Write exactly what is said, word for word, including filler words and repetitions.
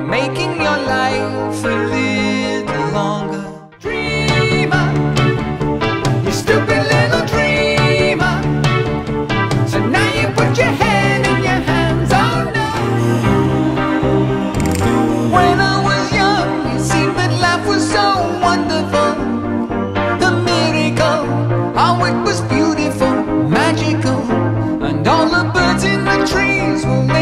making your life a little longer. Dreamer, you stupid little dreamer. So now you put your head in your hands, oh no. When I was young, it seemed that life was so wonderful. The miracle, how it was beautiful, magical, and all the birds in the trees will